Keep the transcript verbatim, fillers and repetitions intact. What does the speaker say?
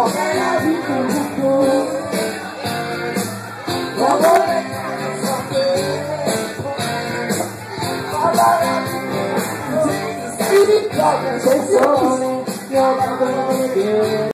nella vita un po'. L'amore non so che Spirito del sole, io vado a vedere.